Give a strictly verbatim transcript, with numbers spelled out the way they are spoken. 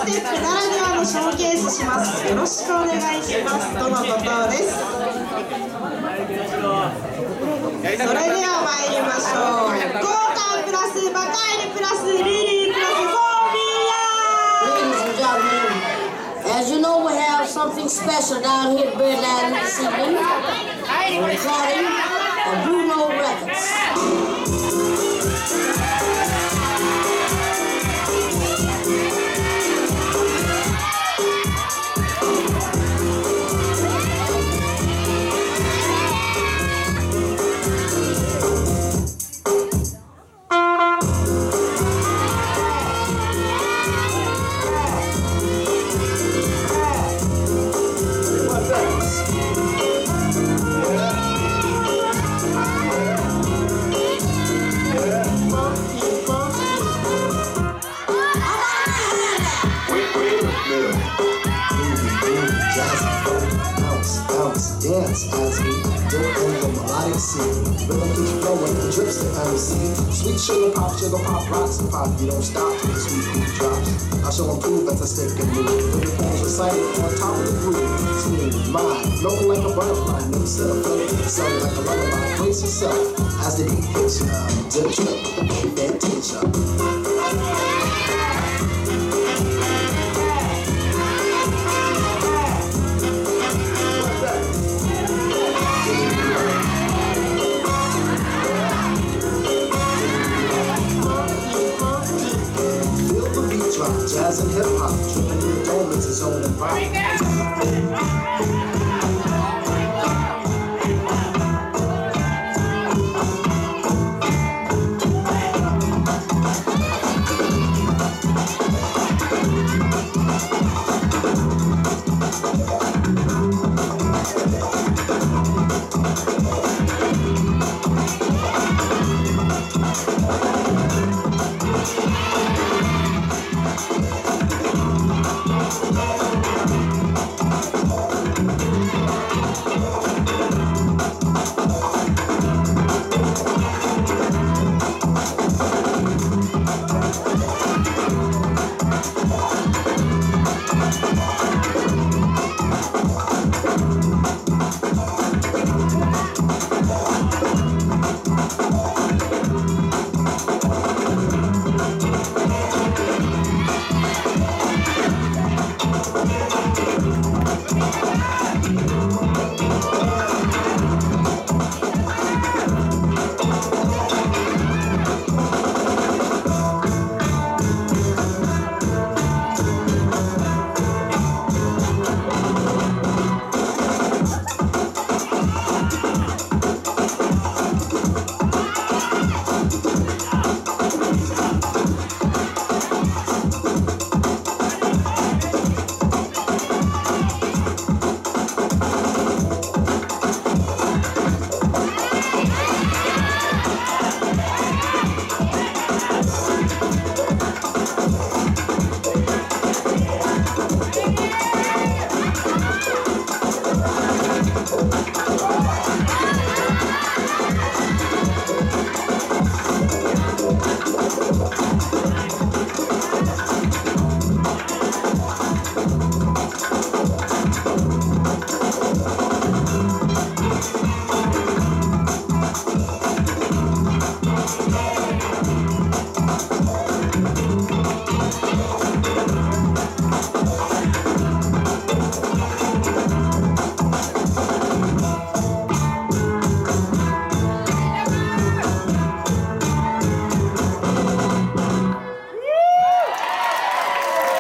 ステップならではのショーケースします。よろしくお願いしますとのことです。それでは参りましょう。交換プラスバカイルプラスリリープラスフォービア。 Ladies and gentlemen, as you know, we have something special down here at Birdland this evening. We're recording on Bruno Records. Dance as we do it in the melodic scene. Rhythm keeps flowing, the drips to M C. Sweet sugar pop, sugar pop, rocks and pop. You don't stop till the sweet beat drops. I shall improve as I stick and move. With the poems recited on top of the groove. Smooth, mind, flow like a butterfly. Never set a float, sound like a lullaby. Brace yourself as the beat hits ya. Dip trip, fantasia. Jazz and hip hop, tripping in the dome, it's its own environment.